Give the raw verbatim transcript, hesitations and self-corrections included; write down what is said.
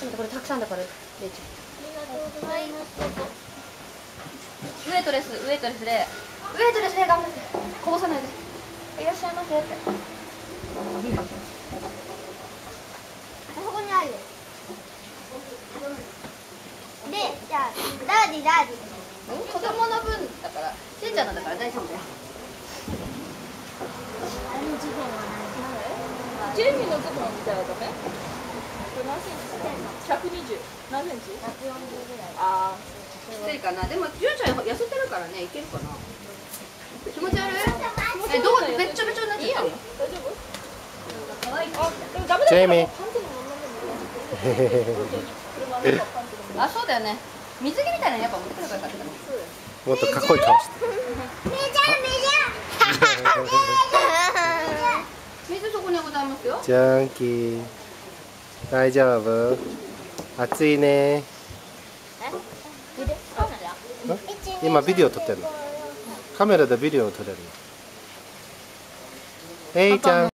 しまった。これたくさんだから、レイちゃん。 ありがとうございます。 ウエイトレス、ウエイトレスで、ウエイトレスで頑張って、こぼさないで。いらっしゃいませって。あそこにある。で、じゃあ、ダーディダーディ。 子供の分だから、しんちゃんのだから大丈夫だよ。 あのズボンはジェイミーのズボンみたいなダメ？これ何センチ？ひゃくにじゅう。何センチ？ ひゃくよんじゅうぐらい。 ああ。 きついかな。でも、じゅんちゃん痩せてるからね、いけるかな。気持ち悪い？え、どう、べっちょべちょになっちゃったよ。 大丈夫？ 可愛い。 あ、でもダメだ。 ジェイミー。 あ、そうだよね。水着みたいなのやっぱ持ってくればよかったね。 もっとかっこいい顔して。 メジャーメジャー。 水そこにございますよ。 ジャンキー。大丈夫？暑いね。今ビデオ撮ってるの。カメラでビデオを撮れるの。えいちゃん。